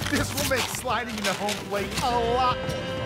This will make sliding into home plate a lot more